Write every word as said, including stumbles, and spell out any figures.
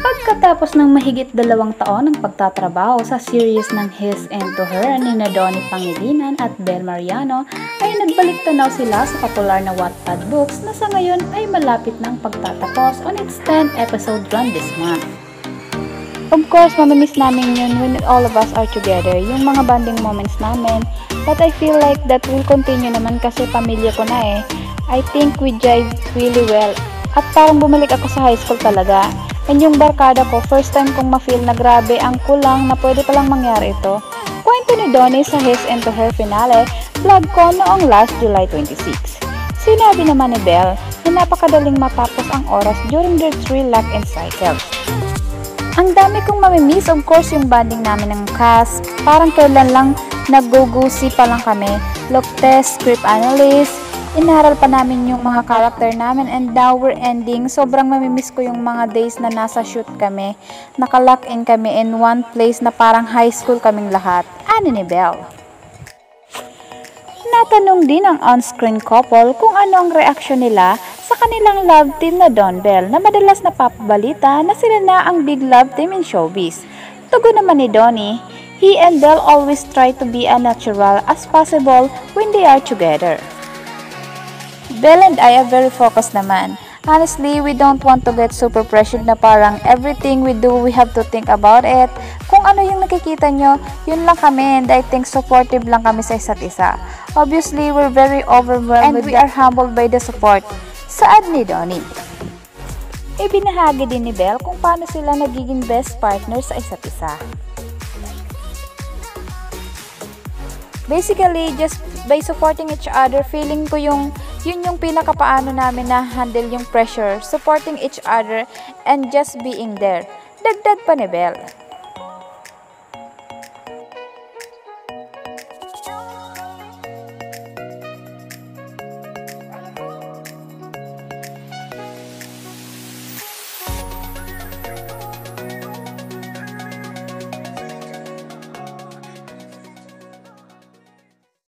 Pagkatapos ng mahigit dalawang taon ng pagtatrabaho sa series ng His and To Her ni na Donnie Pangilinan at Bel Mariano, ay nagbalik tanaw sila sa popular na Wattpad books na sa ngayon ay malapit ng pagtatapos on its tenth episode run this month. Of course, mamimiss namin yun when all of us are together, yung mga bonding moments namin, but I feel like that will continue naman kasi pamilya ko na eh. I think we jive really well at parang bumalik ako sa high school talaga. And yung barkada ko, first time kong ma-feel na grabe ang kulang na pwede palang mangyari ito. Kwento ni Donnie sa His and To Her finale, vlog ko noong last July twenty-sixth. Sinabi naman ni Bel na napakadaling matapos ang oras during their three lock-in cycles. Ang dami kong mamimiss, of course, yung bonding namin ng cast. Parang kailan lang nag-go-go-see pa lang kami. Look test, script analyst, inaral pa namin yung mga character namin, and now we're ending. Sobrang mamimiss ko yung mga days na nasa shoot kami. Nakalock in kami in one place na parang high school kaming lahat. Ani ni Bel. Natanong din ang on-screen couple kung ano ang reaksyon nila sa kanilang love team na Don Bel na madalas napapabalita na sila na ang big love team in showbiz. Tugon naman ni Donnie, he and Bel always try to be as natural as possible when they are together. Bel and I are very focused naman. Honestly, we don't want to get super pressured na parang everything we do, we have to think about it. Kung ano yung nakikita nyo, yun lang kami, and I think supportive lang kami sa isa't isa. Obviously, we're very overwhelmed and we are humbled by the support. Saad ni Donnie. Ibinahagi din ni Bel kung paano sila nagiging best partners sa isa't isa. Basically, just by supporting each other, feeling ko yung yun yung pinakapaano namin na handle yung pressure, supporting each other, and just being there. Dagdag pa ni Bel.